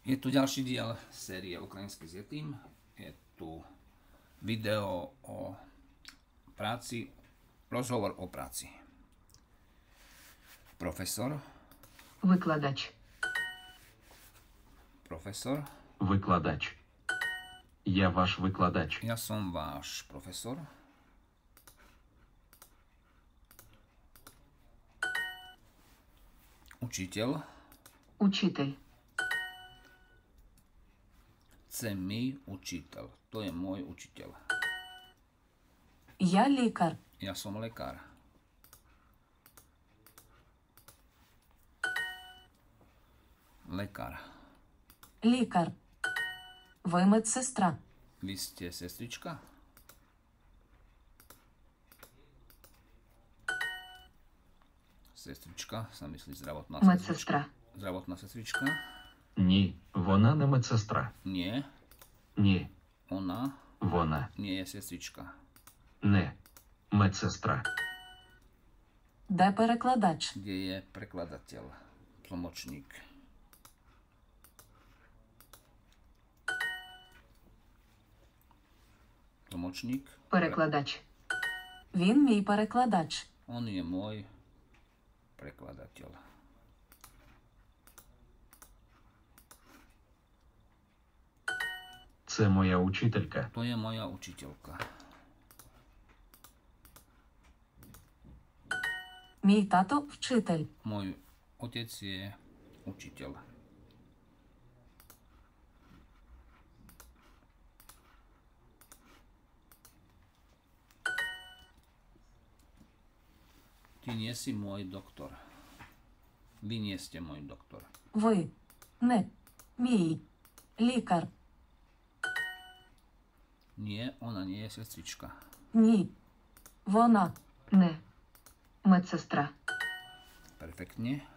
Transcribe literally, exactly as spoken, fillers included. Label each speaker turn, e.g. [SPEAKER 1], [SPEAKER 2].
[SPEAKER 1] Je tu ďalší diel série Ukrajinsky s Yetim. Je tu video o práci, rozhovor o práci. Profesor.
[SPEAKER 2] Викладач.
[SPEAKER 1] Profesor.
[SPEAKER 3] Викладач. Я ваш викладач.
[SPEAKER 1] Ja som váš profesor. Učiteľ.
[SPEAKER 2] Учитель.
[SPEAKER 1] Це мій учитель. To je môj učiteľ.
[SPEAKER 2] Я лікар.
[SPEAKER 1] Ja som lekár. Lekár.
[SPEAKER 2] Лікар. Ви медсестра.
[SPEAKER 1] Vy ste sestrička? Sestrička sa myslí zdravotná sestrička.
[SPEAKER 2] Медсестра.
[SPEAKER 1] Zdravotná sestrička?
[SPEAKER 3] Ні, вона не медсестра.
[SPEAKER 1] Nie.
[SPEAKER 3] Ні,
[SPEAKER 1] Ona
[SPEAKER 3] вона
[SPEAKER 1] nie je sestrička.
[SPEAKER 3] не медсестра.
[SPEAKER 2] Де перекладач?
[SPEAKER 1] Kde je prekladateľ? Tlmočník. Tlmočník.
[SPEAKER 2] Перекладач. Він мій перекладач.
[SPEAKER 1] On je môj prekladateľ.
[SPEAKER 3] Це моя учителька.
[SPEAKER 1] To je moja učiteľka.
[SPEAKER 2] Мій тато вчитель.
[SPEAKER 1] Môj otec je učiteľ. Ty nie si môj doktor. Vy nie ste môj doktor.
[SPEAKER 2] Ви. Не. Мій. Лікар.
[SPEAKER 1] Nie, ona nie je sestrička.
[SPEAKER 2] Ні. Вона. Не. Медсестра.
[SPEAKER 1] Perfektne.